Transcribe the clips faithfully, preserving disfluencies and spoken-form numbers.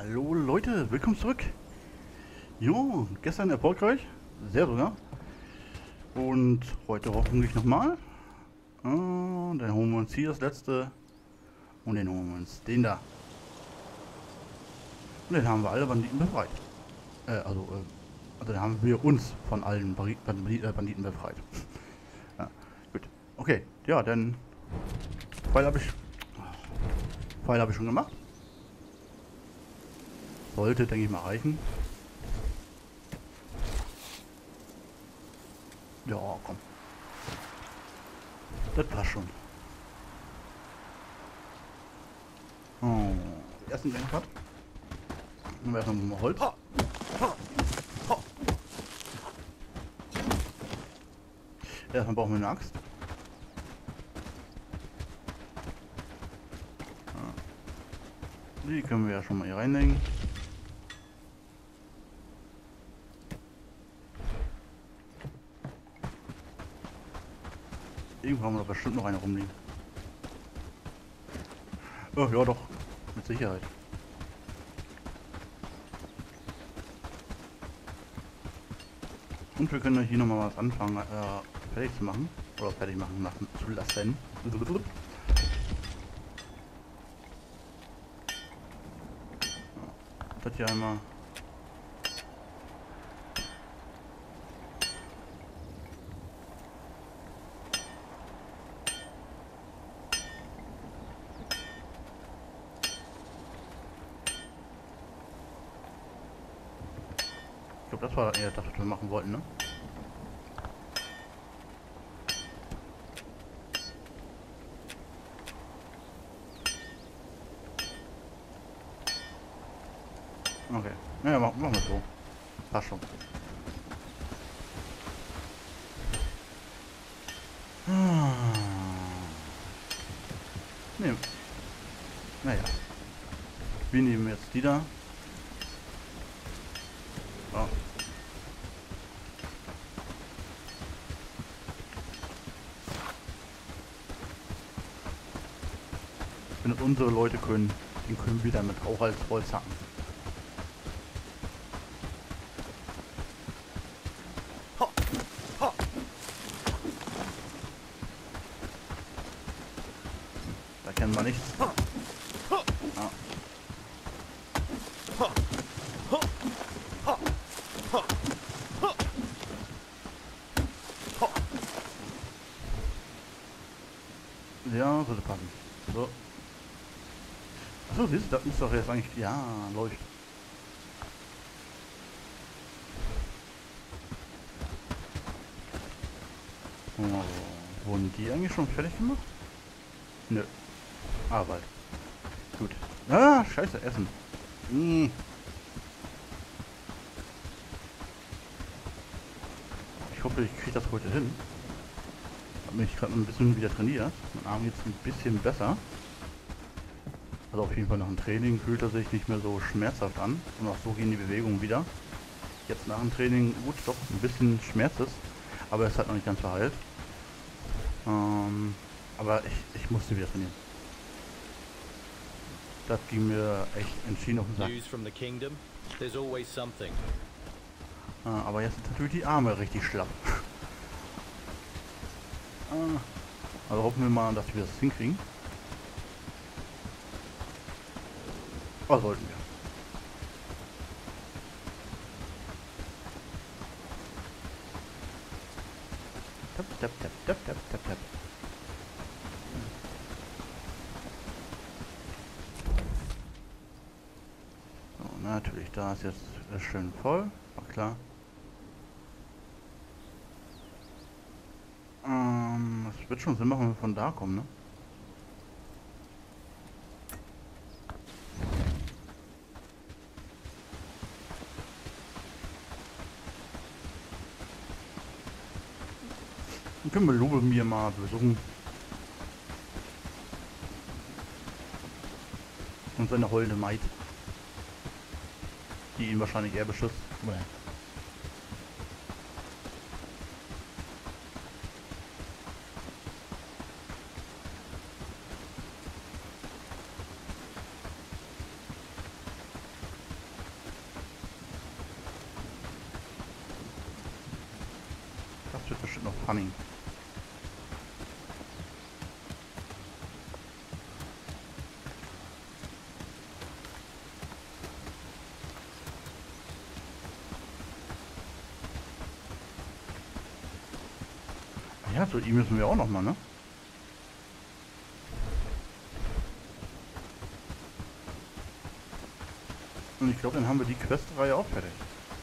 Hallo Leute, willkommen zurück. Jo, gestern erfolgreich, sehr sogar. Und heute hoffentlich nochmal. Und dann holen wir uns hier das letzte. Und dann holen wir uns den da. Und dann haben wir alle Banditen befreit. Äh, also, äh, also dann haben wir uns von allen Bari- Bandi- äh, Banditen befreit. Ja, gut. Okay, ja, dann Pfeil habe ich. Pfeil habe ich schon gemacht. Sollte, denke ich mal, reichen. Ja, komm. Das passt schon. Oh, ersten Gangpart. Nehmen wir erstmal mal Holz. Erstmal brauchen wir eine Axt. Die können wir ja schon mal hier reinlegen. Irgendwo haben wir doch bestimmt noch eine rumliegen. Oh, ja doch, mit Sicherheit. Und wir können hier nochmal was anfangen, äh, fertig zu machen. Oder fertig machen lassen, zu lassen. Das hier einmal. Ich glaube, das war eher das, was wir machen wollten, ne? Okay. Naja, machen, machen wir so. Passt schon. Ne. Naja. Wir nehmen jetzt die da. So. Wenn es unsere Leute können, den können wir damit auch als Holz hacken. Da kennen wir nichts. Ah. Ja, sollte passen. So. Achso, siehst du, das ist doch jetzt eigentlich. Ja, läuft. Oh, wurden die eigentlich schon fertig gemacht? Nö. Arbeit. Gut. Ah, scheiße, Essen. Hm. Ich hoffe, ich kriege das heute hin. Habe mich gerade ein bisschen wieder trainiert. Mein Arm jetzt ein bisschen besser. Also auf jeden Fall nach dem Training fühlt er sich nicht mehr so schmerzhaft an. Und auch so gehen die Bewegungen wieder. Jetzt nach dem Training, gut, doch ein bisschen Schmerz ist. Aber es hat noch nicht ganz verheilt. Ähm, aber ich, ich musste wieder trainieren. Das ging mir echt entschieden auf den Sack. News from the kingdom. There's always something. Äh, aber jetzt sind natürlich die Arme richtig schlapp. äh, also hoffen wir mal, dass wir das hinkriegen. Aber sollten wir. Tap, tap, tap, tap, tap, tap, tap. So, natürlich, da ist jetzt ist schön voll. War klar. Ähm, das wird schon Sinn machen, wenn wir von da kommen, ne? Dann können wir Lubomir mal besuchen. Und seine holde Maid. Die ihn wahrscheinlich eher beschützt. Nee. wird bestimmt noch funny. Ja, zu ihm müssen wir auch noch mal, ne? Und ich glaube, dann haben wir die Questreihe auch fertig.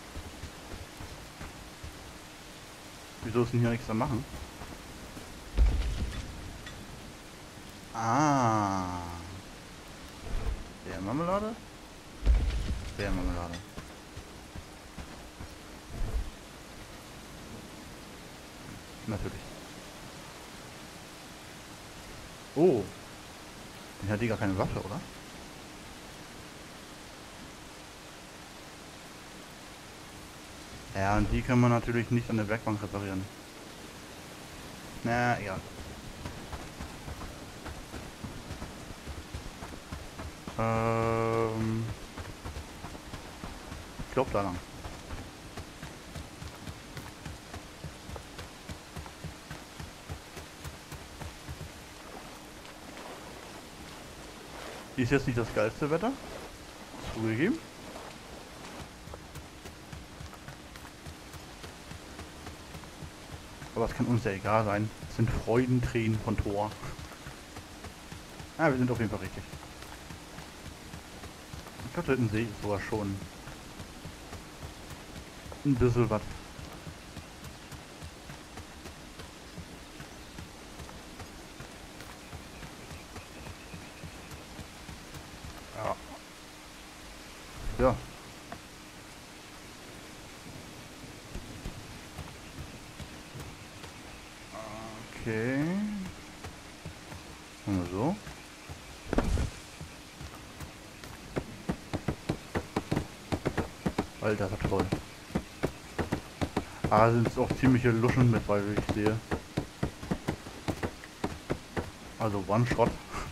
Wieso ist denn hier nichts zu machen? Ah. Der Marmelade? Der Marmelade. Natürlich. Oh. Den hat die gar keine Waffe, oder? Ja, und die kann man natürlich nicht an der Werkbank reparieren. Na, egal. Ähm. Ich glaube da lang. Ist jetzt nicht das geilste Wetter. Zugegeben. Aber es kann uns ja egal sein. Es sind Freudentränen von Thor. Ah, wir sind auf jeden Fall richtig. Ich glaube, da hinten sehe ich sogar schon ein bisschen was. Ja. Ja. Okay. Machen wir so. Alter, das war toll. Ah, sind es auch ziemliche Luschen mit, weil ich sehe. Also One-Shot.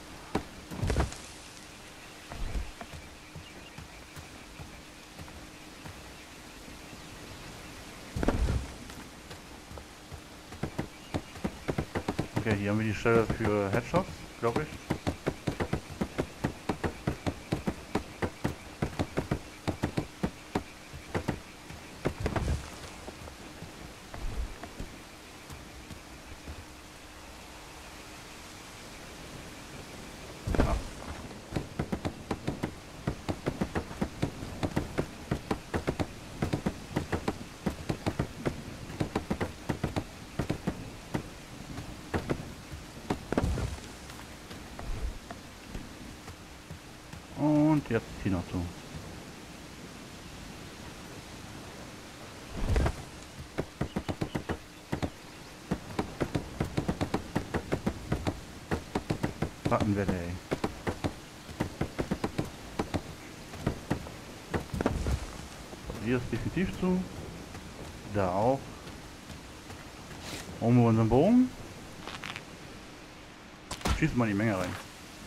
Okay, hier haben wir die Stelle für Headshots, glaube ich. Und jetzt hier noch zu. Plattenwelle, ey. Hier ist definitiv zu. Da auch. Holen wir unseren Bogen. Schießen mal die Menge rein.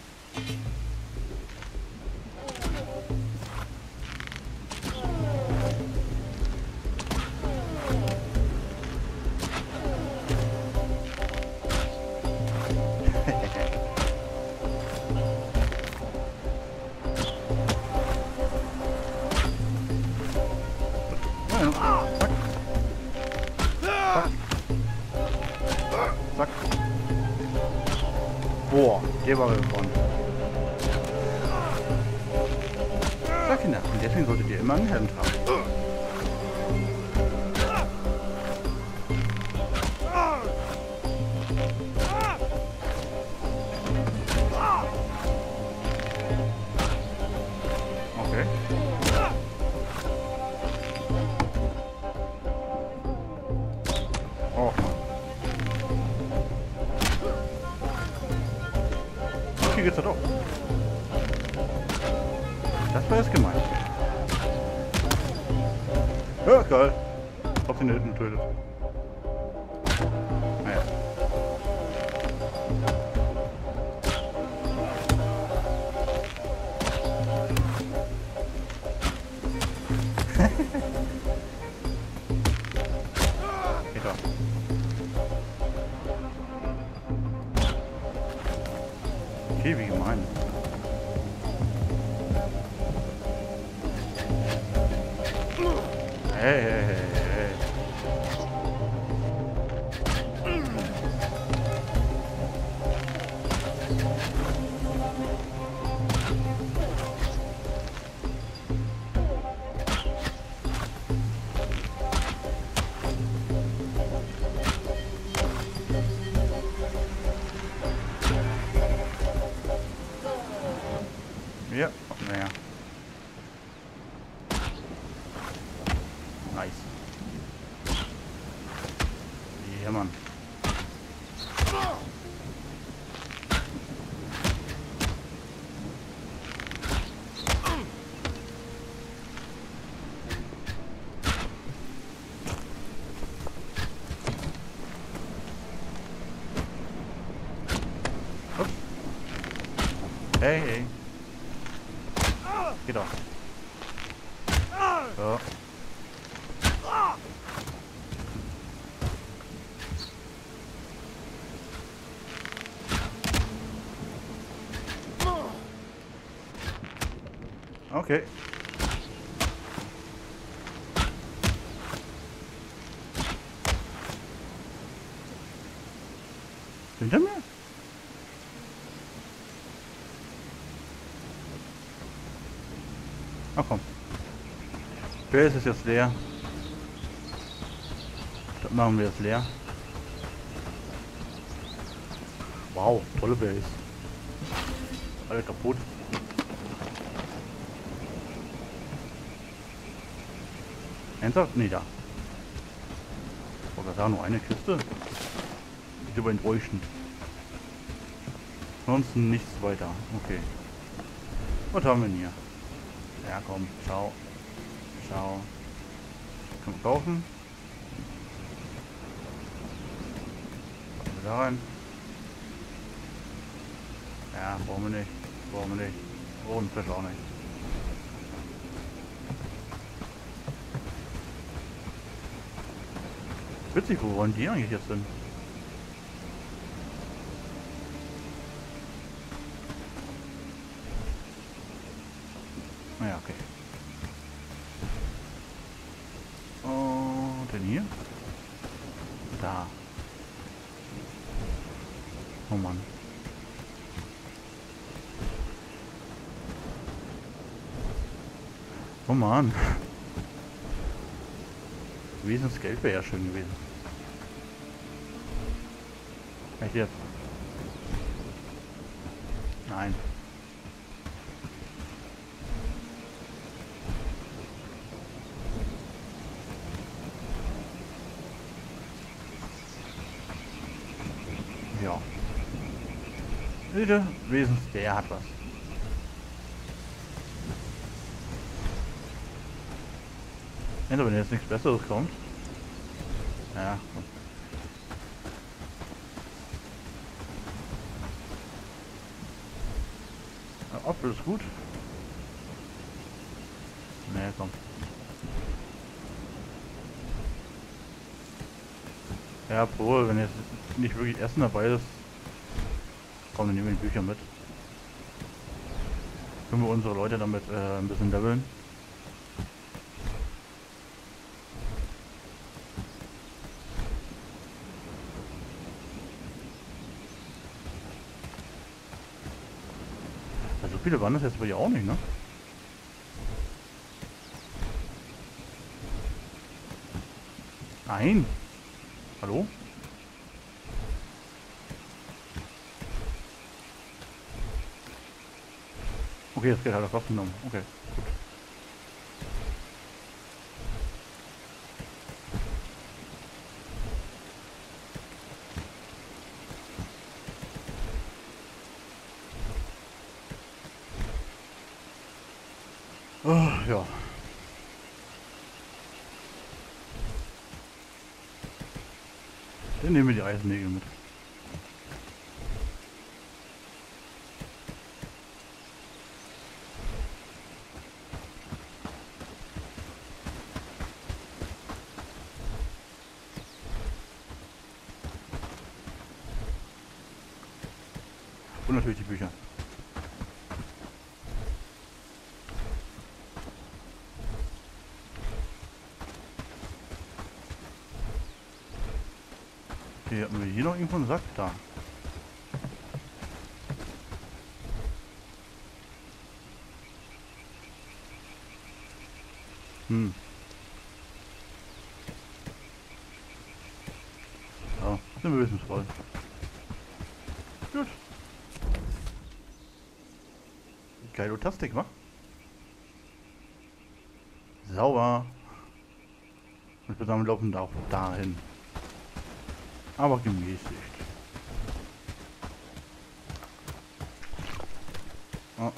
Zack. Boah, der war gewonnen. Sag Kinder, und deswegen solltet ihr immer einen Helm tragen. Okay. Oh Mann. Hier geht's ja doch. Das war jetzt gemein. Ja, geil. Ob den da hinten tötet. Naja. Geht doch. Hey, hey, hey, hey. Ja, noch mehr. Nice. Ja, Mann. Ups. Hey, hey. Geht doch. So. Okay. Hinter mir? Ach komm. Base ist jetzt leer. Das machen wir jetzt leer. Wow, tolle Base. Alle kaputt. Ernsthaft? Nee, da. Ich wollte sagen, nur eine Kiste. Ich über enttäuschend. Ansonsten nichts weiter. Okay. Was haben wir denn hier? Ja, komm. Ciao. Ciao. Können wir kaufen? Packen wir da rein. Ja, brauchen wir nicht. Brauchen wir nicht. Und Fisch auch nicht. Witzig, wo wollen die eigentlich jetzt hin? Naja, okay. Und denn hier? Da. Oh Mann. Oh Mann. Wesensgeld wäre ja schön gewesen. Echt jetzt? Nein. Ja. Bitte, Wesens, der hat was. Also, wenn jetzt nichts Besseres kommt. Ja. Der Apfel ist gut. Nee, komm. Ja, obwohl, wenn jetzt nicht wirklich Essen dabei ist, kommen, dann nehmen wir die Bücher mit. Können wir unsere Leute damit äh, ein bisschen leveln. So viele waren das jetzt aber ja auch nicht, ne? Nein. Hallo? Okay, jetzt geht halt auf Waffen genommen. Okay, gut. Oh, ja. Dann nehmen wir die Eisennägel mit. Und natürlich die Bücher. Okay, hatten wir hier noch irgendwo einen Sack? Da. Hm. Ja, sind wir ein bisschen voll. Gut. Geilo Tastik, wa? Sauber. Und wir sagen, wir laufen da auch dahin. Aber gemäßigt. Oh.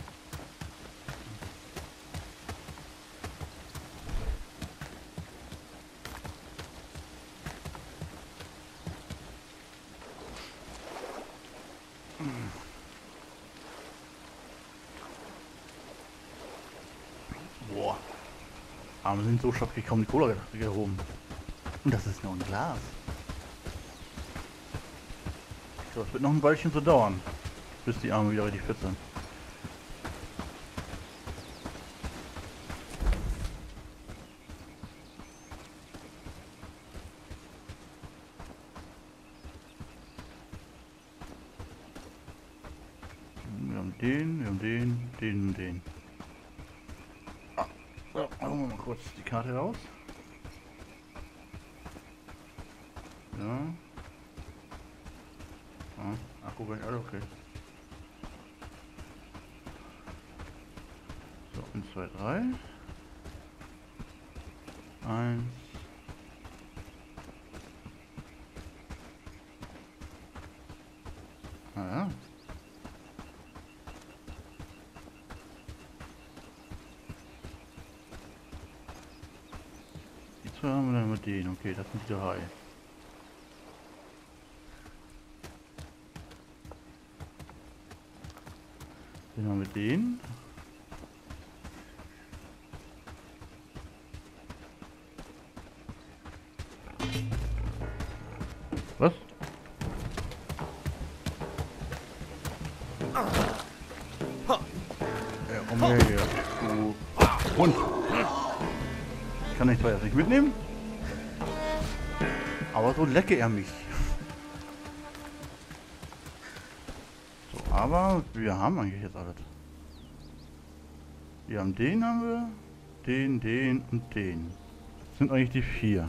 Boah. Aber wir sind so scharf gekommen, die Cola gehoben. Und das ist nur ein Glas. So, es wird noch ein Weilchen so dauern, bis die Arme wieder richtig fit sind. Wir haben den, wir haben den, den und den. Ah, so, machen wir mal kurz die Karte raus. Ja. Ah, Akku bin alle okay. So, eins, zwei, drei. Eins. Ah ja. Die zwei haben wir dann mit denen. Okay, das sind die drei. Den haben wir den. Was? Ja, komm her hier. Du Hund. Ich kann dich zwar jetzt nicht mitnehmen, aber so lecke er mich. So, aber wir haben eigentlich jetzt alles. Wir haben den, haben wir, den, den und den. Das sind eigentlich die vier.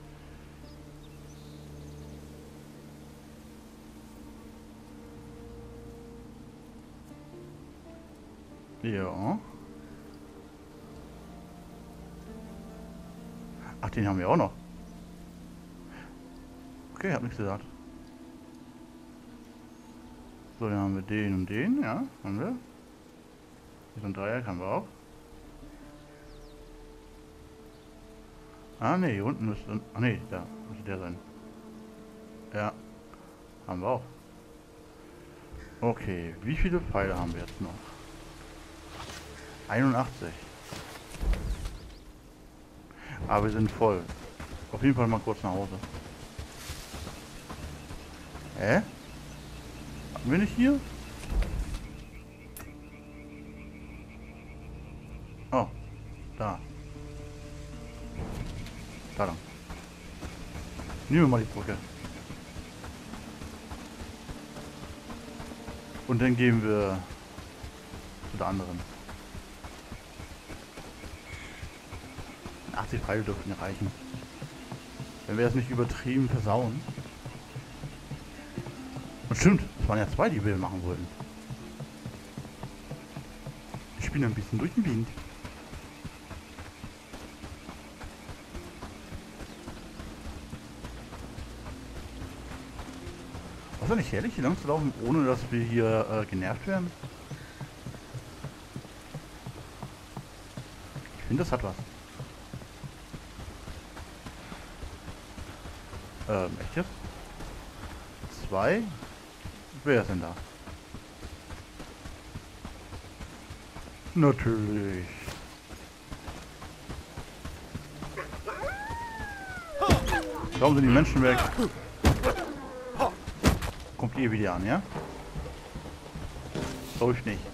Ja. Ach, den haben wir auch noch. Okay, hab nichts gesagt. So, dann haben wir den und den, ja, haben wir. Hier so ein Dreieck haben wir auch. Ah, ne, hier unten müsste... Ah, ne, da müsste der sein. Ja, haben wir auch. Okay, wie viele Pfeile haben wir jetzt noch? einundachtzig. Aber wir sind voll. Auf jeden Fall mal kurz nach Hause. Hä? Hatten wir nicht hier? Oh, da. Da lang. Nehmen wir mal die Brücke. Und dann gehen wir zu der anderen. achtzig Pfeile dürfen ja reichen. Wenn wir es nicht übertrieben versauen. Und stimmt, es waren ja zwei, die wir machen wollten. Ich bin ein bisschen durch den Wind. Was ist nicht herrlich, hier lang zu laufen, ohne dass wir hier äh, genervt werden? Ich finde, das hat was. Ähm, echt jetzt? Zwei? Wer ist denn da? Natürlich. Warum sind die Menschen weg? Kommt ihr wieder an, ja? Glaube ich nicht.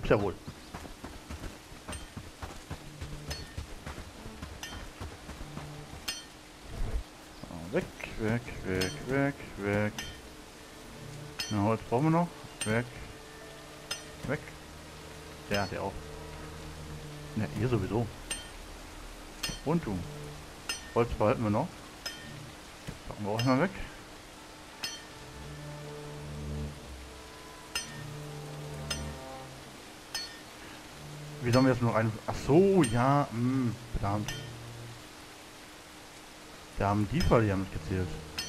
Ups, jawohl. So, weg, weg, weg, weg, weg. Na, Holz brauchen wir noch. Weg. Weg. Ja, der auch. Ja, ihr sowieso. Und du. Holz behalten wir noch. Packen wir auch mal weg. Wie sollen wir jetzt noch ein... Ach so, ja, mh, verdammt. Da haben die Fall ja mitgezählt.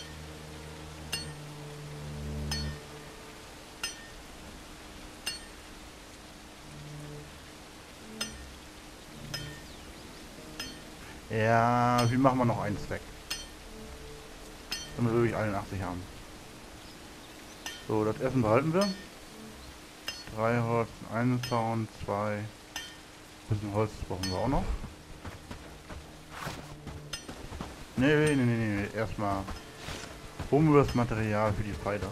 Ja, wie machen wir noch eins weg? Damit wir wirklich einundachtzig haben. So, das Essen behalten wir. Drei Holz, einen Zaun, zwei. Ein bisschen Holz brauchen wir auch noch. Nee, nee, nee, nee, nee. Erstmal holen wir das Material für die Pfeiler.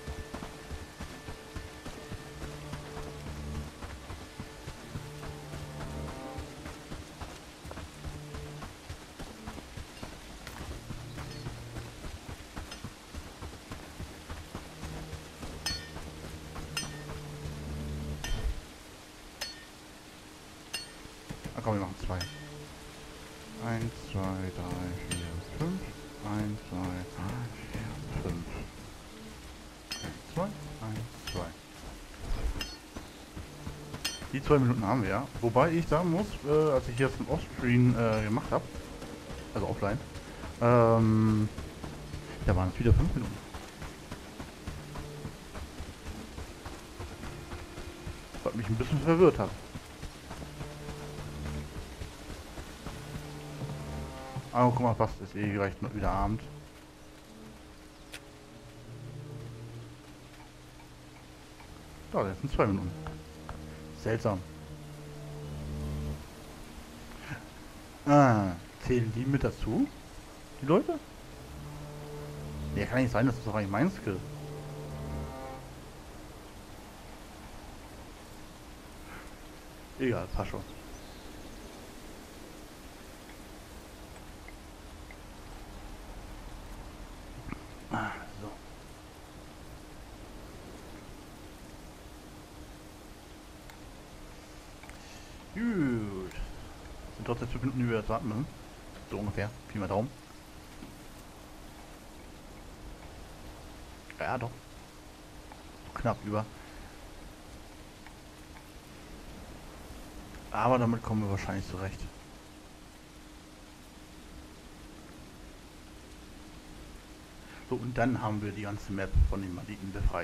Ah komm, wir machen zwei. Eins, zwei, drei, vier, fünf. Eins, zwei, drei, vier, fünf. Eins, zwei, eins, zwei. Die zwei Minuten haben wir ja. Wobei ich sagen muss, äh, als ich jetzt einen Offscreen äh, gemacht habe, also offline, ähm, da waren es wieder fünf Minuten. Was mich ein bisschen verwirrt hat. Aber guck mal, fast ist eh gleich noch wieder Abend. Ja, jetzt sind zwei Minuten. Seltsam. Ah, zählen die mit dazu? Die Leute? Ja, kann nicht sein, das ist doch eigentlich mein Skill. Egal, passt schon. Ah, so. Gut. Das sind trotzdem fünf Minuten, die wir jetzt warten müssen. So ungefähr. Pi mal Daumen. Ja, doch. Knapp über. Aber damit kommen wir wahrscheinlich zurecht. So, und dann haben wir die ganze Map von den Banditen befreit.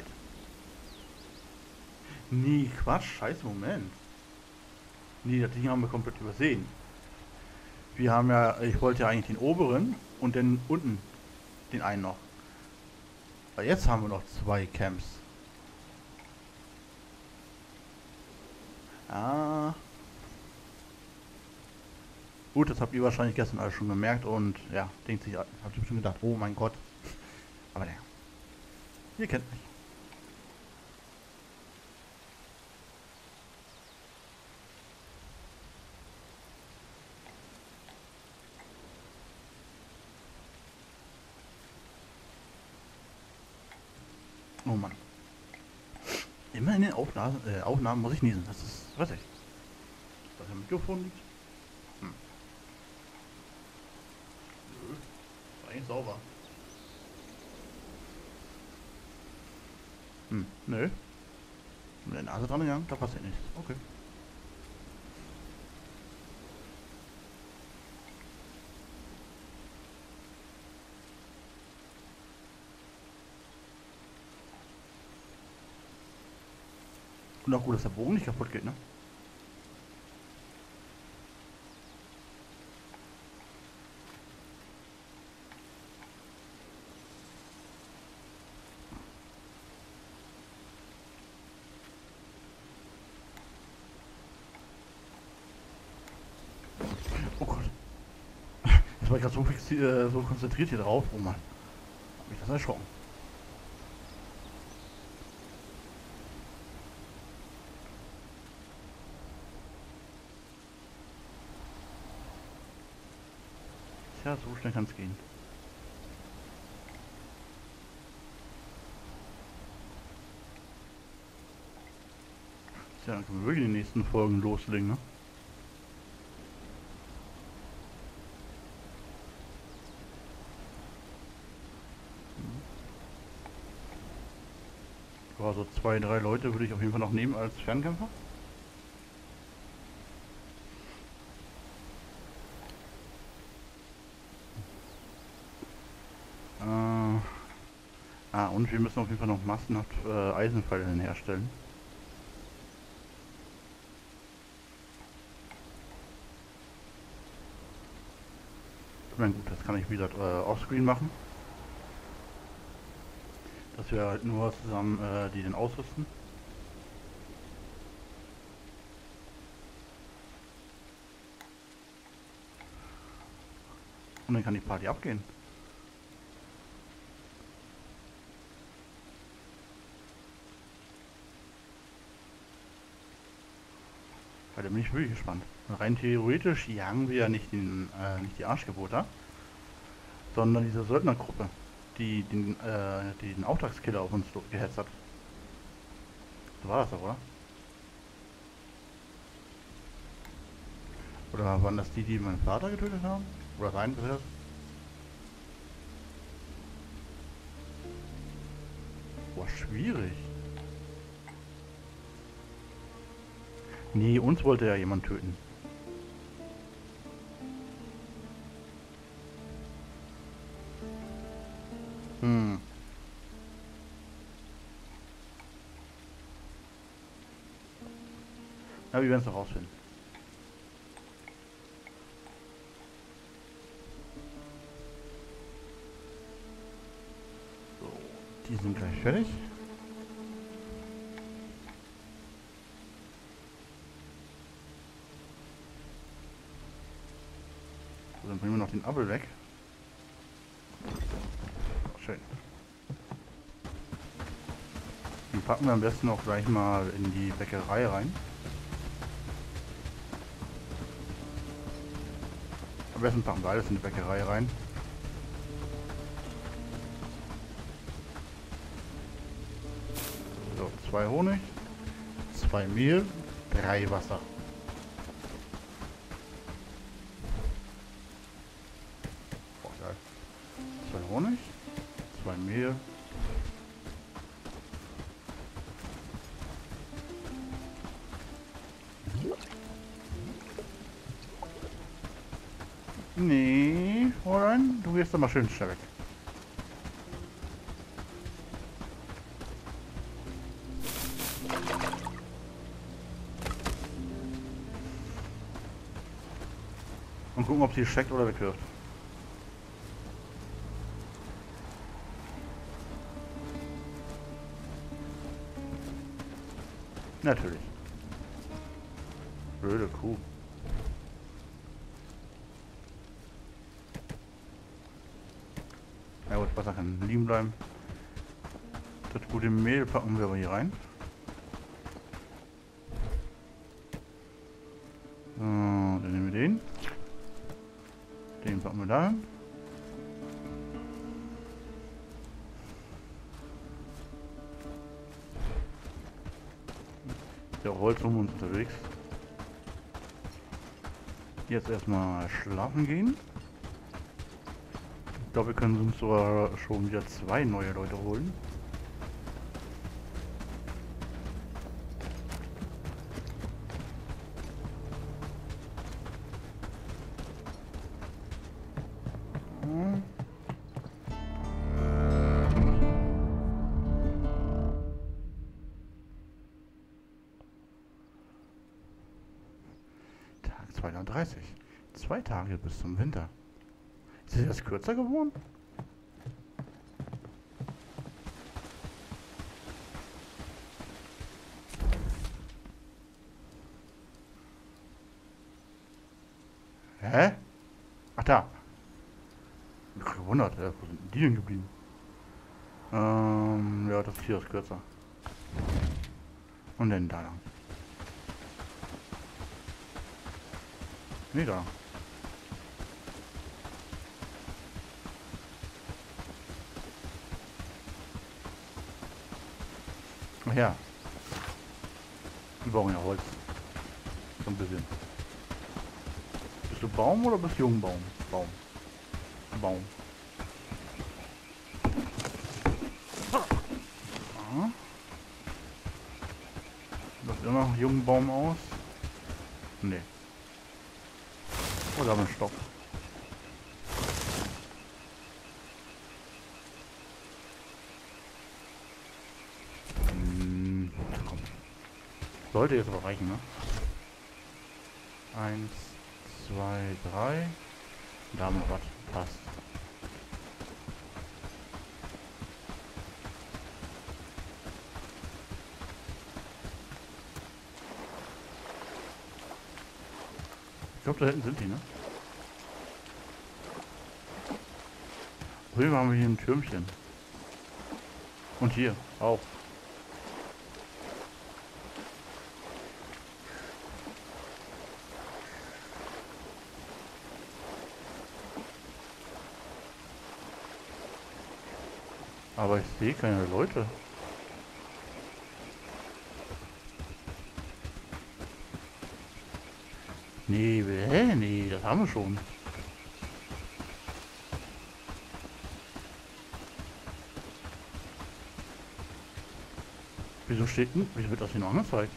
Nee, Quatsch, scheiße, Moment. Nee, das Ding haben wir komplett übersehen. Wir haben ja, ich wollte ja eigentlich den oberen und dann unten den einen noch. Weil jetzt haben wir noch zwei Camps. Ah. Gut, das habt ihr wahrscheinlich gestern alles schon gemerkt und ja, denkt sich, habt ihr bestimmt gedacht, oh mein Gott. Aber naja, ihr kennt mich. Oh Mann. Immer in den Aufnahmen, äh, Aufnahmen muss ich niesen, das ist, weiß ich. Dass das Mikrofon liegt. Hm. Nö, ist eigentlich sauber. Hm, nö. Mit der Nase dran gegangen, da passiert nichts. Okay. Und auch gut, dass der Bogen nicht kaputt geht, ne? Oh Gott. Jetzt war ich gerade so, fixi- äh, so konzentriert hier drauf. Oh Mann. Hab mich das erschrocken. Tja, so schnell kann es gehen. Tja, dann können wir wirklich in den nächsten Folgen loslegen, ne? Ja, so zwei, drei Leute würde ich auf jeden Fall noch nehmen als Fernkämpfer. Äh, ah, und wir müssen auf jeden Fall noch massenhaft äh, Eisenpfeile herstellen. Ich meine, gut, das kann ich wieder äh, offscreen machen. Dass wir halt nur zusammen äh, die den ausrüsten. Und dann kann die Party abgehen. Weil da bin ich wirklich gespannt. Rein theoretisch jagen wir ja nicht, den, äh, nicht die Arschgebote, sondern diese Söldnergruppe, die den, äh, die den Auftragskiller auf uns gehetzt hat. So war das doch, oder? Oder waren das die, die meinen Vater getötet haben? Oder sein, was ist das? Boah, schwierig. Nee, uns wollte ja jemand töten. Hm. Ja, wir werden es noch rausfinden. So, die sind gleich fertig. So, dann bringen wir noch den Apfel weg. Schön. Den packen wir am besten auch gleich mal in die Bäckerei rein. Am besten packen wir alles in die Bäckerei rein. So, zwei Honig, zwei Mehl, drei Wasser. Boah, geil. Zwei Honig, zwei Mehl. Nee, Fräulein, du gehst doch mal schön schnell weg. Und gucken, ob sie steckt oder wegwirft. Natürlich. Blöde Kuh. Ja gut, Wasser kann liegen bleiben. Das gute Mehl packen wir aber hier rein. So, dann nehmen wir den. Den packen wir da hin. Der Holz um uns unterwegs. Jetzt erstmal schlafen gehen. Ich glaube, wir können uns sogar schon wieder zwei neue Leute holen. Hm. Tag zweihundertdreißig. Zwei Tage bis zum Winter. Ist es erst kürzer geworden? Hä? Ach da. Ich bin gewundert, äh, wo sind die denn geblieben? Ähm, ja, das hier ist kürzer. Und dann da lang. Nee, da. Ach ja. Die brauchen ja Holz. So ein bisschen. Bist du Baum oder bist du Jungbaum? Baum. Baum. Ja. Läuft immer noch Jungbaum aus? Nee. Oh, da haben wir einen Stock. Hm, komm. Sollte jetzt aber reichen, ne? Eins, zwei, drei. Da haben wir was. Passt. Ich glaube, da hinten sind die, ne? Drüben haben wir hier ein Türmchen. Und hier auch. Aber ich sehe keine Leute. Nee, hä? Nee, das haben wir schon. Wieso steht denn? Wieso wird das hier noch angezeigt?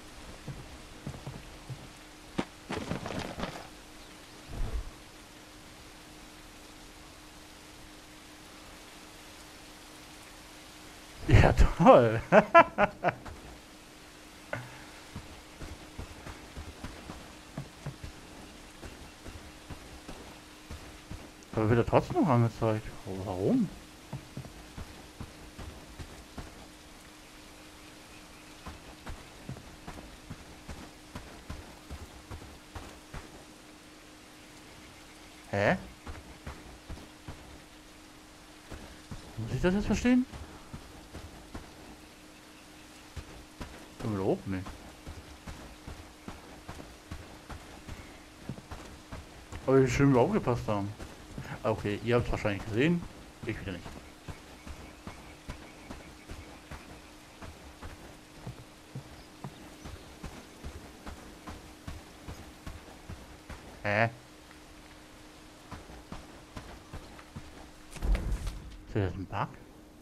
Ja, toll. Aber wird er trotzdem noch angezeigt? Warum? Hä? Muss ich das jetzt verstehen? Können wir da oben nicht. Aber wie schön wir aufgepasst haben. Okay, ihr habt es wahrscheinlich gesehen. Ich wieder nicht. Hä? Ist das ein Bug?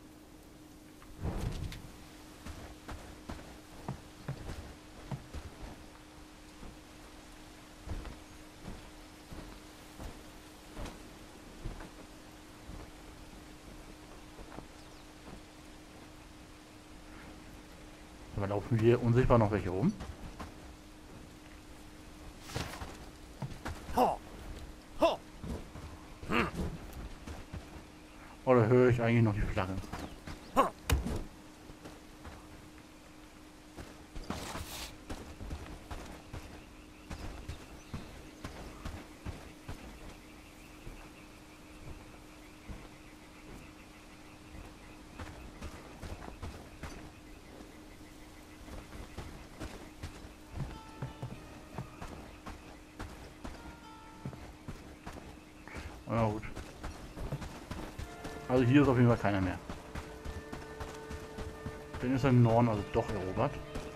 Aber laufen hier unsichtbar noch welche rum? Oder höre ich eigentlich noch die Flagge? Na gut. Also hier ist auf jeden Fall keiner mehr. Den ist er im Norden also doch erobert.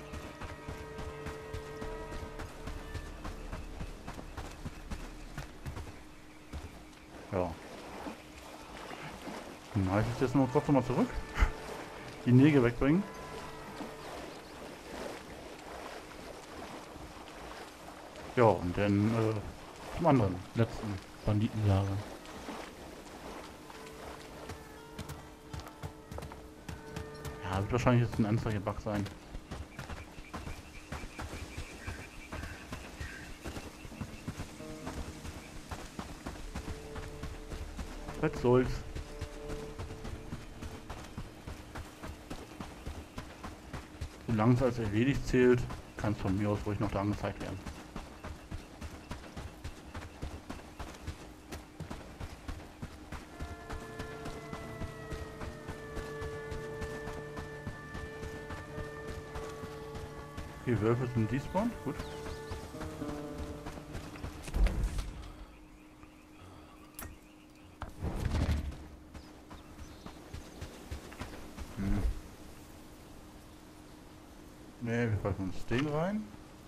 Ja. Dann heißt es jetzt nur trotzdem mal zurück. Die Nägel wegbringen. Ja, und dann äh, zum anderen, letzten Banditenlager. Ja, wird wahrscheinlich jetzt ein Anzeigebug sein. Was soll's. Solange es als erledigt zählt, kann es von mir aus ruhig noch da angezeigt werden. Okay, Wölfe sind despawned, gut. Hm. Ne, wir packen uns den rein.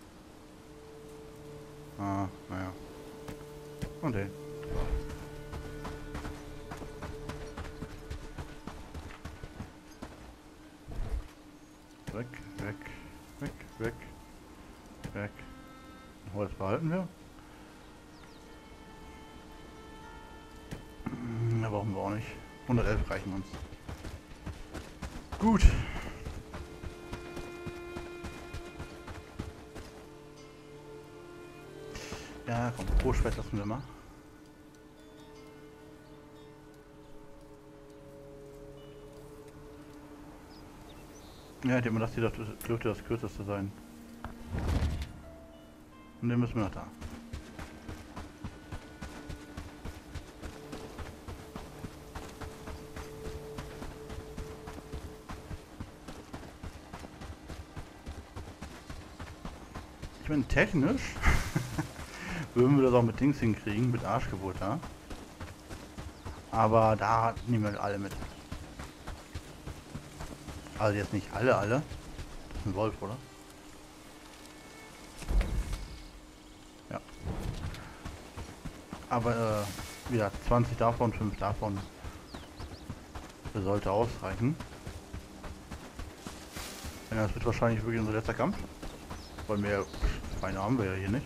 Ah, naja. Und den. Weg, weg, weg, weg, weg. Holz behalten wir. Da brauchen wir auch nicht. hundertelf reichen uns. Gut. Ja, komm, Rohschwert lassen wir mal. Ja, ich denke mal, das hier dürfte das kürzeste sein. Und den müssen wir noch da. Ich meine, technisch würden wir das auch mit Dings hinkriegen, mit Arschgeburt, ja. Aber da nehmen wir alle mit. Also jetzt nicht alle, alle. Das ist ein Wolf, oder? Ja. Aber äh, wieder zwanzig davon, fünf davon. Das sollte ausreichen. Ja, das wird wahrscheinlich wirklich unser letzter Kampf. Weil mehr Feinde haben wir ja hier nicht.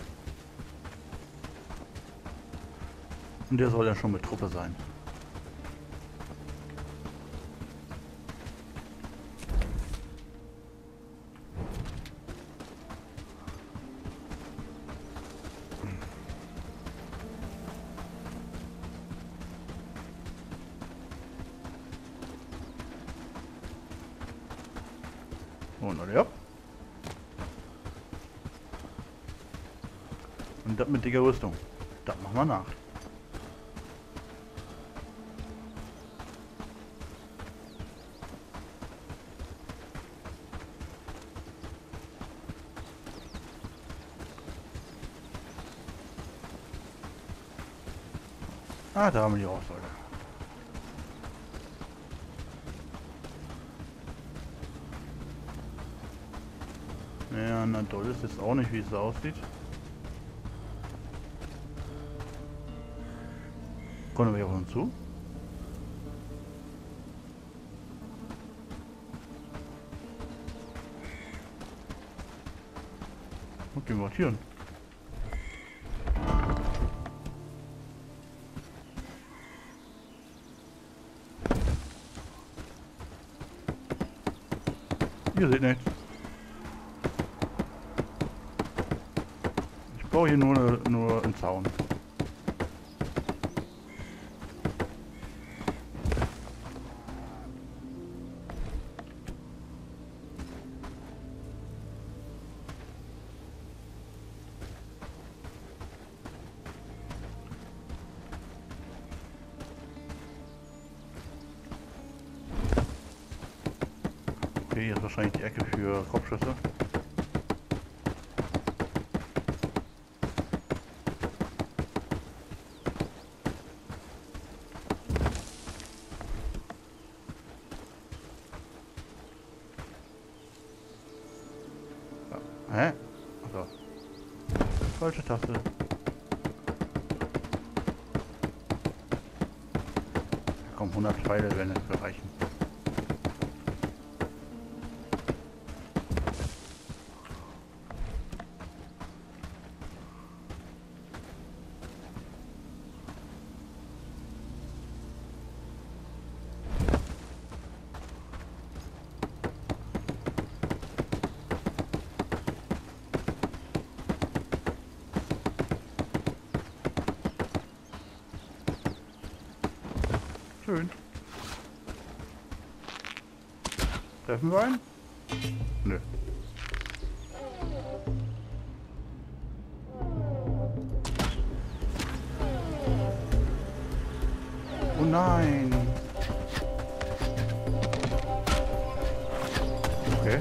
Und der soll ja schon mit Truppe sein. Und ja. Und das mit dicker Rüstung. Das machen wir nach. Ah, da haben wir die Aussage. Ja, na toll ist jetzt auch nicht, wie es aussieht. Kommen wir auf uns zu? Okay, markieren. Ihr seht nichts. Ich brauche hier nur, nur einen Zaun. Okay, hier ist wahrscheinlich die Ecke für Kopfschüsse. Ja. Hä? Achso. Falsche Taste. Komm, hundert Pfeile werden es reichen. Schön. Treffen wir einen? Nö. Oh nein. Okay.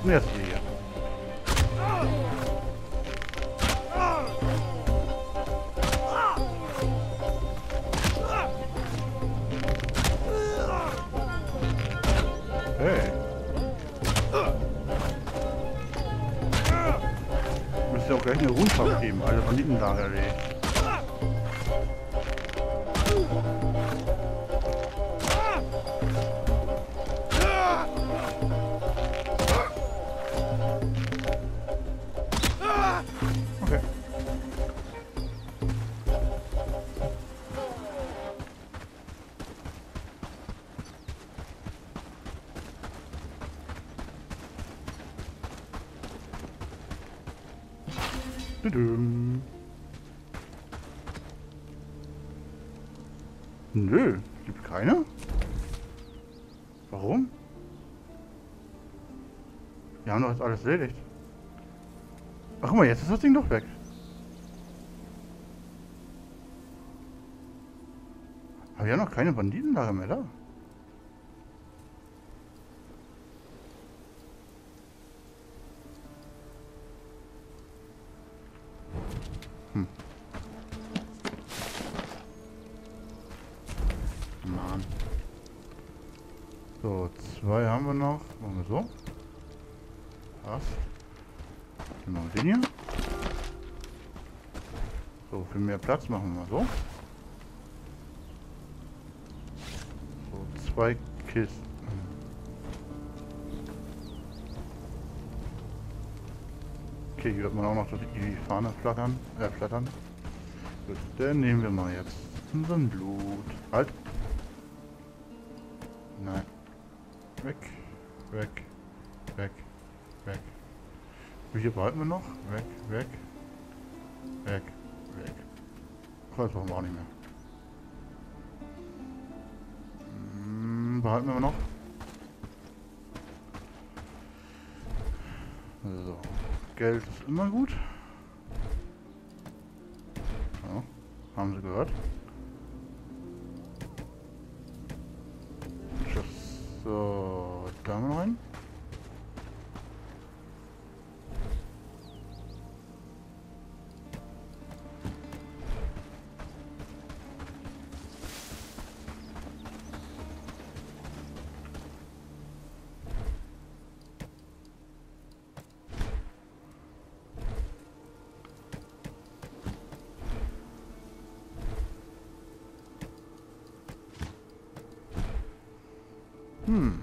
Und jetzt hier. Hey. Müsste auch gleich eine Rundfahrt geben, alle Banditen da erledigt. Okay. Tudum. Nö, gibt keine. Warum? Wir haben doch jetzt alles erledigt. Ach guck mal, jetzt ist das Ding doch weg. Aber wir haben noch keine Banditenlager mehr da. Hm. Mann. So, zwei haben wir noch. Machen wir so. Passt. Dann machen wir den hier. So, für mehr Platz machen wir mal so. So, zwei Kisten. Okay, hier wird man auch noch die Fahne flattern. Äh, flattern. Gut, dann nehmen wir mal jetzt unseren Blut. Halt! Nein. Weg, weg, weg, weg. Wie viel behalten wir noch? Weg, weg, weg, weg. Ach, das brauchen wir auch nicht mehr. Hm, behalten wir noch? So. Geld ist immer gut. So, haben Sie gehört? Tschüss. So, da haben wir noch einen. Hm.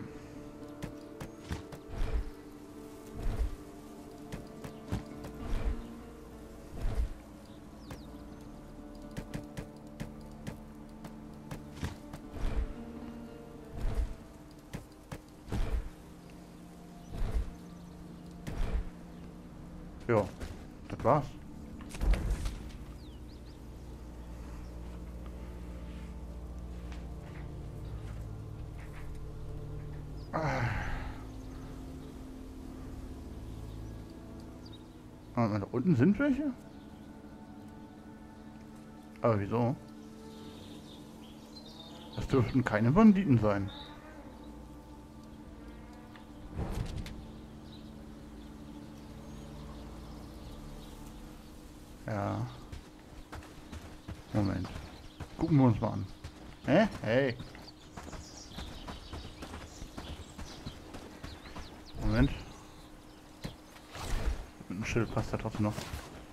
Ja, das war's. Ah, da unten sind welche? Aber wieso? Das dürften keine Banditen sein. Ja. Moment. Gucken wir uns mal an. Hä? Hey. Moment. Mit dem Schild passt da trotzdem noch.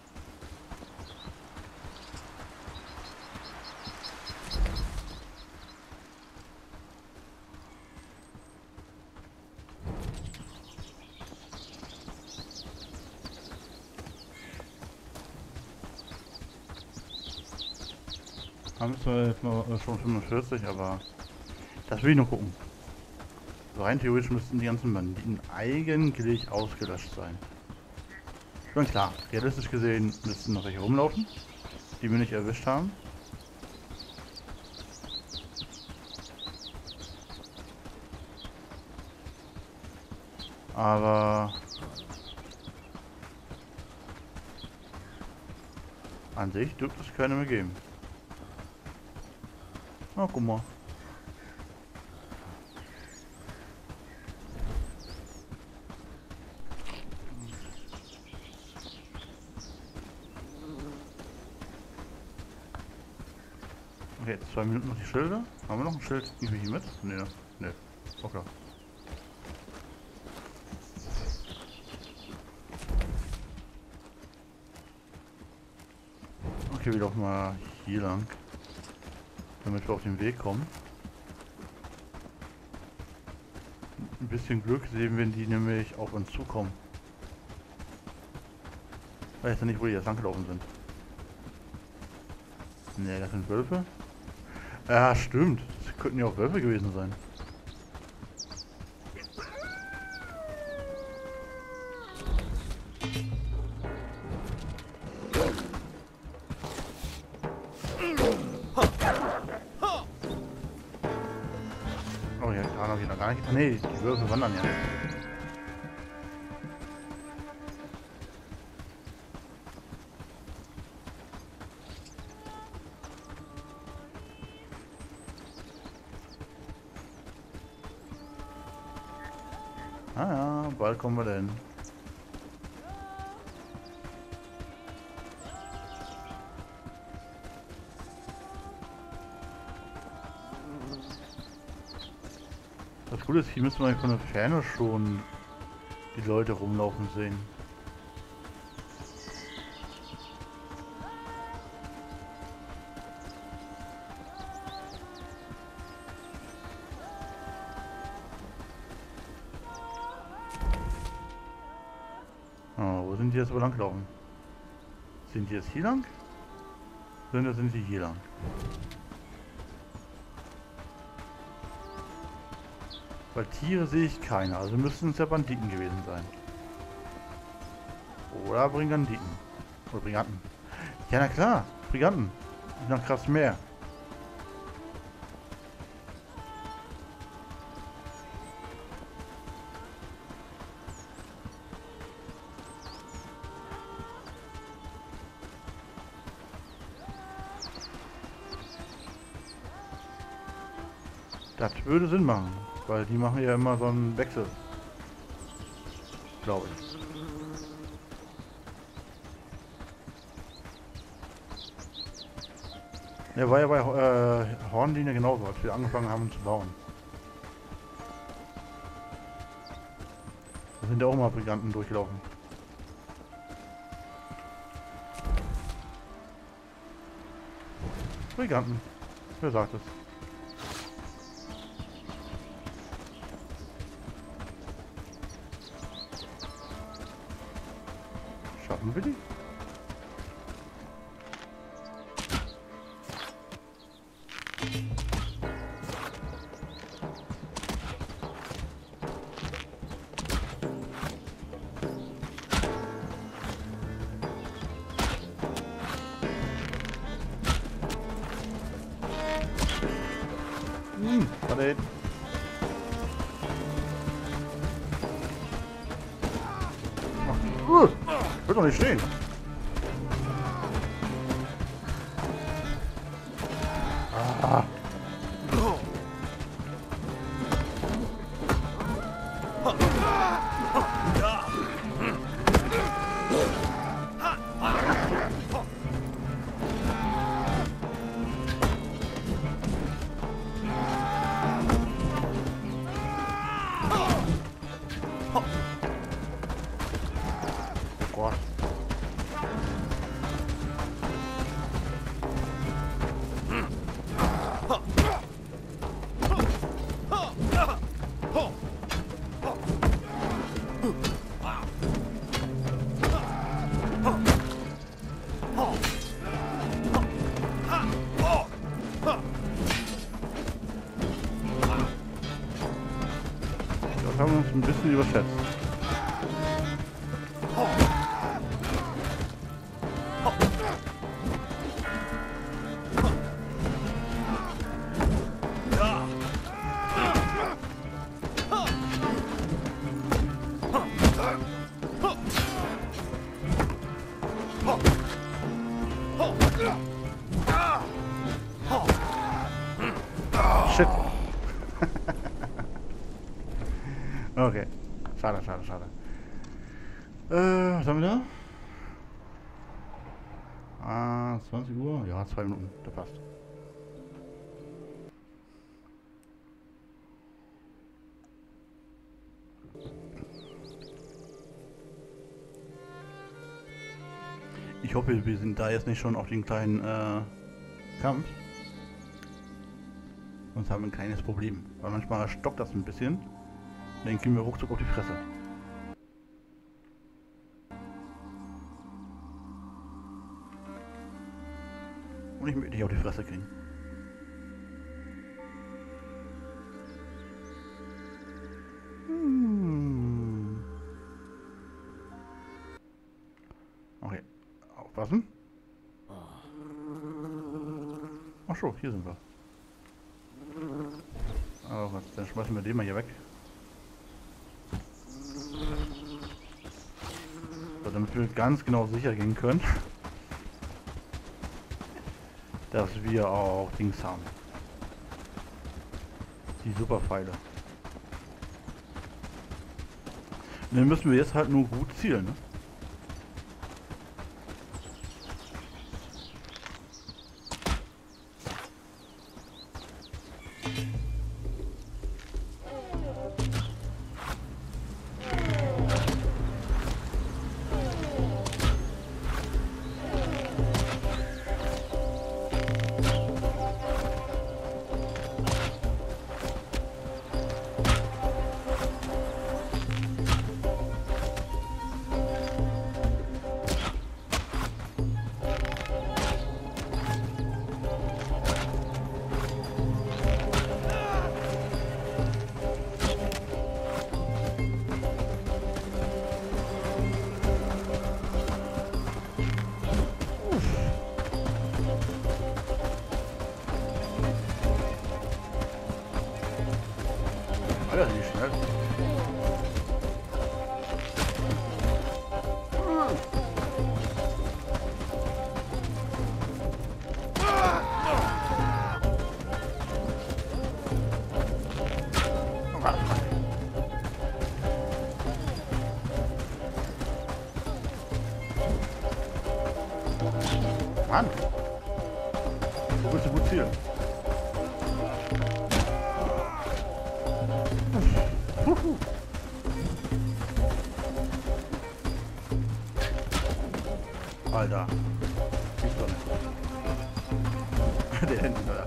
Haben wir jetzt mal schon fünfundvierzig, aber das will ich noch gucken. So, rein theoretisch müssten die ganzen Banditen eigentlich ausgelöscht sein. Ich meine, klar, realistisch gesehen müssten noch welche rumlaufen, die wir nicht erwischt haben. Aber an sich dürfte es keine mehr geben. Ah, guck mal. zwei Minuten noch die Schilder. Haben wir noch ein Schild irgendwie hier mit? Nee, nee. Okay. Okay, wir laufen mal hier lang, damit wir auf den Weg kommen. Ein bisschen Glück sehen wir die nämlich auf uns zukommen. Weiß ja nicht, wo die jetzt langgelaufen sind. Ne, das sind Wölfe. Ja, stimmt. Das könnten ja auch Wölfe gewesen sein. Oh ja, da noch noch gar nicht. Nee, die Wölfe wandern ja. Ah ja, bald kommen wir denn. Das Gute ist, hier müssen wir von der Ferne schon die Leute rumlaufen sehen. Oh, wo sind die jetzt aber lang gelaufen? Sind die jetzt hier lang? Oder sind sie hier lang? Weil Tiere sehe ich keine, also müssten es ja Banditen gewesen sein. Oder Briganditen. Oder Briganten. Ja, na klar, Briganten. Nach krass mehr. Das würde Sinn machen, weil die machen ja immer so einen Wechsel. Glaube ich. Ja, war ja bei äh, Hornlinie genauso, als wir angefangen haben zu bauen. Da sind ja auch mal Briganten durchgelaufen. Briganten. Wer sagt es? Schaffen wir die? Hm, warte. Ach, uh, wird doch nicht stehen. Ah. Gott. Das haben wir uns ein bisschen überschätzt. Shit. Okay. Schade, schade, schade. Äh, was haben wir da? Ah, zwanzig Uhr? Ja, zwei Minuten. Das passt. Ich hoffe, wir sind da jetzt nicht schon auf den kleinen äh, Kampf. Sonst haben wir ein kleines Problem. Weil manchmal stockt das ein bisschen. Dann kriegen wir ruckzuck auf die Fresse. Und ich möchte dich auf die Fresse kriegen. Hm. Okay. Aufpassen. Ach so, hier sind wir. Oh, was, dann schmeißen wir den mal hier weg. So, damit wir ganz genau sicher gehen können, dass wir auch Dings haben. Die Superpfeile. Und dann müssen wir jetzt halt nur gut zielen, ne? Alter, nicht schnell. Mann! Du willst gut zielen. Huhu. Alter. Gibt's doch nicht. Der hinten, oder?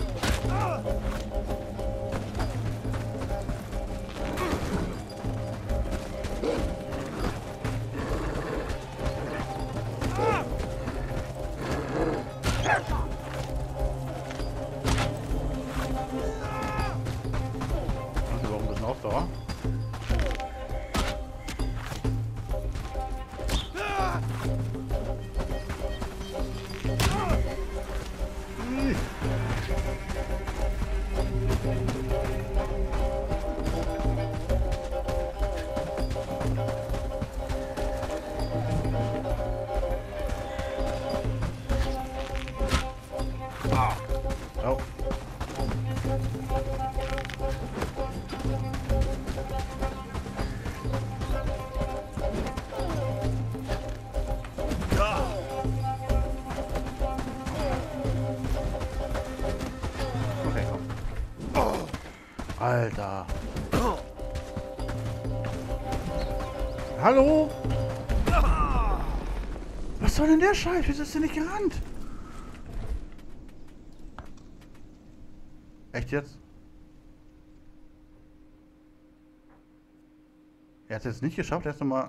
Ausdauer. Oh. Alter. Hallo? Was soll denn der Scheiß? Wieso ist der nicht gerannt? Echt jetzt? Er hat es jetzt nicht geschafft, erst einmal.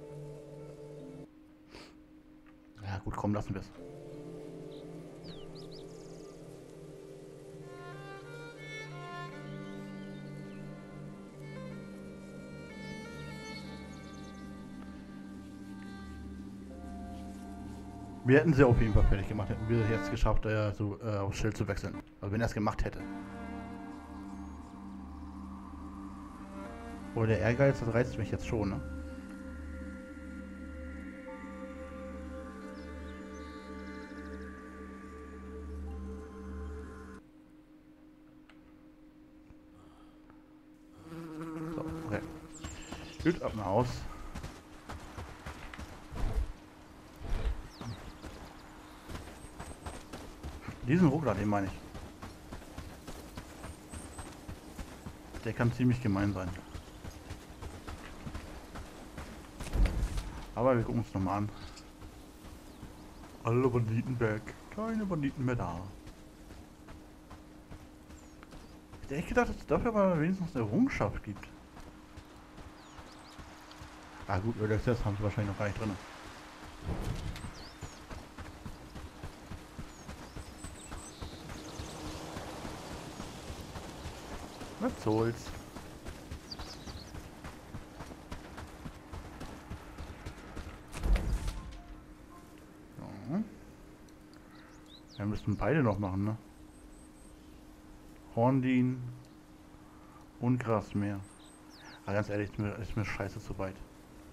Ja gut, komm, lassen wir es. Wir hätten sie auf jeden Fall fertig gemacht, hätten wir jetzt geschafft, äh, so äh, aufs Schild zu wechseln. Also wenn er es gemacht hätte. Oder der Ehrgeiz, das reizt mich jetzt schon, ne? So, okay. Gut, ab nach Haus. Diesen Ruckler, den meine ich. Der kann ziemlich gemein sein. Aber wir gucken uns nochmal an. Alle Banditen weg. Keine Banditen mehr da. Ich hätte echt gedacht, dass es dafür aber wenigstens eine Errungenschaft gibt. Ah gut, Early Access haben sie wahrscheinlich noch gar nicht drin. Was soll's? So. Wir müssen beide noch machen, ne? Horndien und Grasmeer. Aber ganz ehrlich, ist mir, ist mir scheiße zu weit.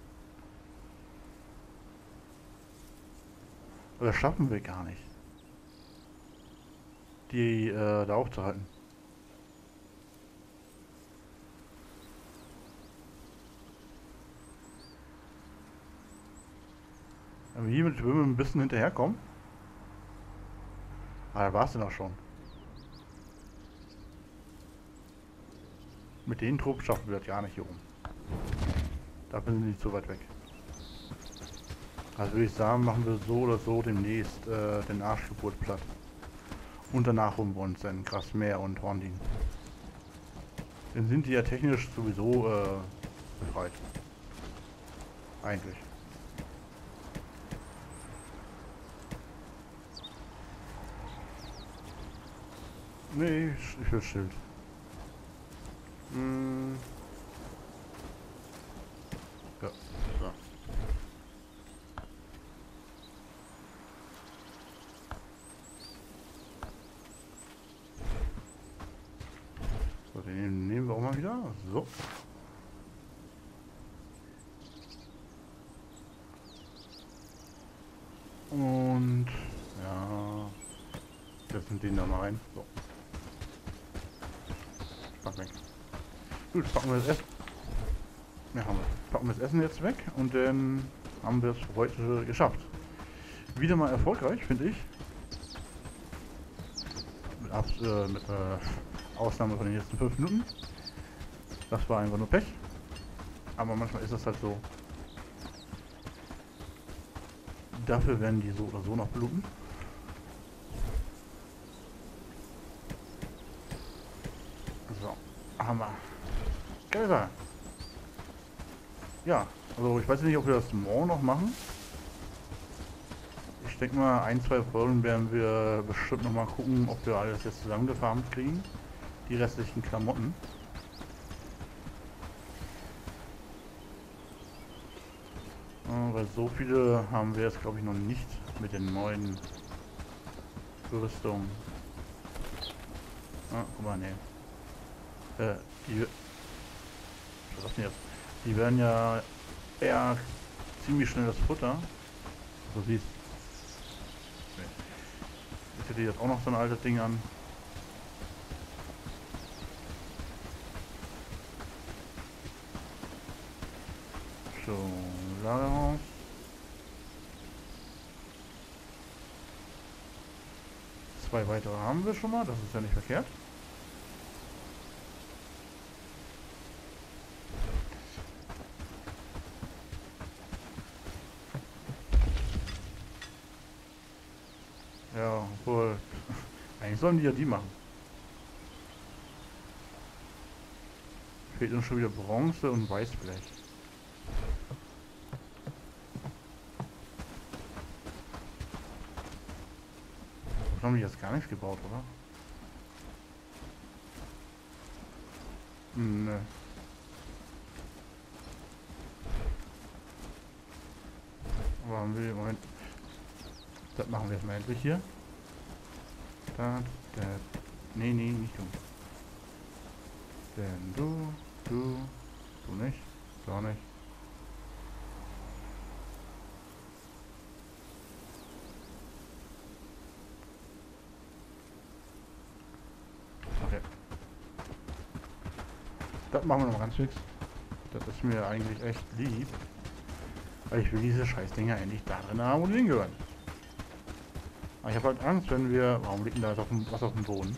Oder schaffen wir gar nicht, die äh, da aufzuhalten. Wenn wir hier mit Schwimmen ein bisschen hinterherkommen. Ah, da war es denn auch schon. Mit den Truppen schaffen wir das gar nicht hier oben. Dafür sind die nicht so weit weg. Also würde ich sagen, machen wir so oder so demnächst äh, den Arschgeburt platt. Und danach holen wir uns dann Grasmeer und Horndien. Dann sind die ja technisch sowieso äh, befreit. Eigentlich. Nee, ich, ich will Schild. Hm. Ja, so. So, den nehmen wir auch mal wieder. So. Und ja, setzen den da mal rein. So. Pack weg. Gut, packen wir das Essen. Ja, haben wir. Packen wir das Essen jetzt weg und dann haben wir es heute geschafft. Wieder mal erfolgreich, finde ich. Mit, Abs äh, mit äh, Ausnahme von den letzten fünf Minuten. Das war einfach nur Pech. Aber manchmal ist das halt so. Dafür werden die so oder so noch bluten. So, haben wir. Geil Sache. Ja, also ich weiß nicht, ob wir das morgen noch machen. Ich denke mal, ein, zwei Folgen werden wir bestimmt noch mal gucken, ob wir alles jetzt zusammengefarmt kriegen. Die restlichen Klamotten. Äh, weil so viele haben wir jetzt, glaube ich, noch nicht mit den neuen Rüstungen. Ah, guck mal, ne. Äh, die... Was ist denn jetzt? Die werden ja eher ziemlich schnell das Futter. So siehst du. Ich hätte jetzt auch noch so ein altes Ding an. So, Lagerhaus. Zwei weitere haben wir schon mal, das ist ja nicht verkehrt. Ja, obwohl, eigentlich sollen die ja die machen. Fehlt uns schon wieder Bronze und Weißblech. Haben die jetzt gar nichts gebaut, oder? Hm, ne. Aber haben wir im Moment. Das machen wir jetzt mal endlich hier. Da, da. Nee, nee, nicht du. Denn du, du, du nicht, du auch nicht. Okay. Das machen wir noch mal ganz fix. Das ist mir eigentlich echt lieb. Weil ich will diese Scheißdinger endlich da drin haben, wo die hingehören. Aber ich habe halt Angst, wenn wir... Warum liegt denn da auf dem, was auf dem Boden?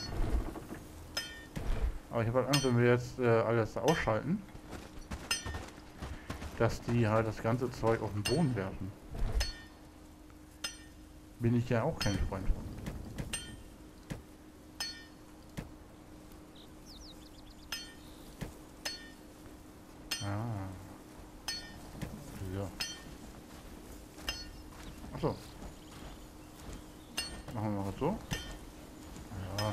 Aber ich habe halt Angst, wenn wir jetzt äh, alles ausschalten. dass die halt das ganze Zeug auf den Boden werfen. Bin ich ja auch kein Freund von. Ah. Ja. Achso. Machen wir mal so. Ja.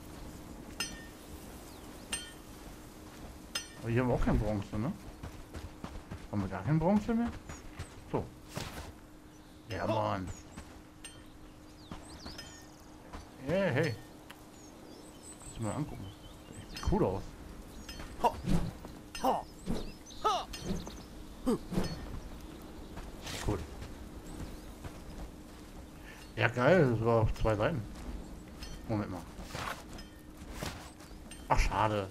Aber hier haben wir auch kein Bronze, ne? Haben wir gar kein Bronze mehr? So. Ja, Mann. Hey, hey. Kannst du mal angucken. Sieht cool aus. Cool. Ja, geil. Das war auf zwei Seiten. Moment mal. Ach, schade.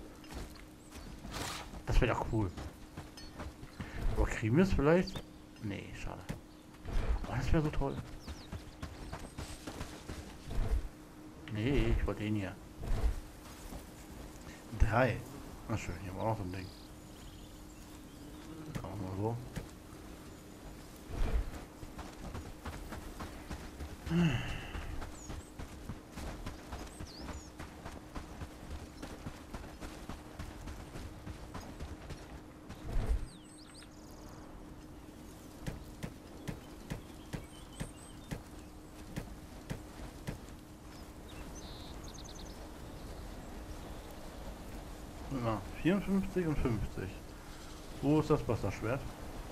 Das wäre doch cool. Aber kriegen wir es vielleicht? Nee, schade. Aber das wäre so toll. Nee, ich wollte den hier. Drei. Na schön, hier haben wir auch so ein Ding. Kann man mal so. Na, vierundfünfzig und fünfzig. Wo ist das Wasserschwert?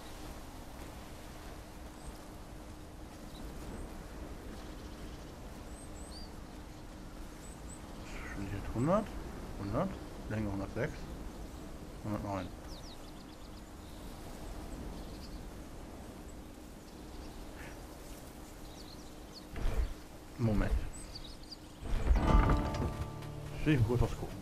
Geschwindigkeit hundert, hundert, Länge hundertsechs, hundertneun. Moment. Ich will kurz was gucken.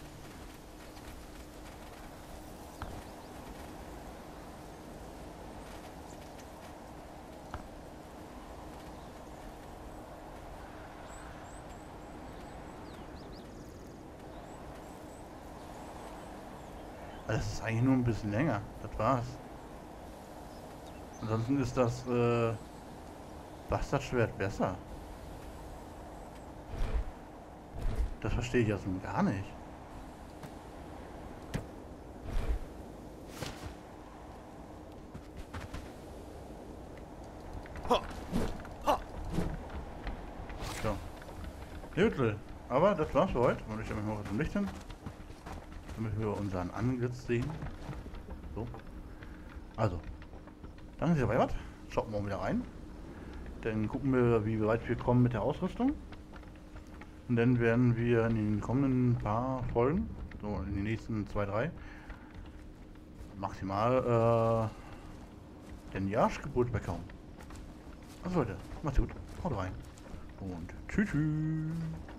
Das ist eigentlich nur ein bisschen länger. Das war's. Ansonsten ist das äh, Bastardschwert besser. Das verstehe ich also gar nicht. So. Gut, aber das war's für heute. Und ich habe noch was im Licht hin. Damit wir unseren Antlitz sehen. So. Also. Danke, dass ihr dabei wart. Schaut morgen wieder rein. Dann gucken wir, wie weit wir kommen mit der Ausrüstung. Und dann werden wir in den kommenden paar Folgen, so in den nächsten zwei, drei, maximal äh, den Jahresgeburt bekommen. Also Leute, macht's gut. Haut rein. Und tschüss. tschüss.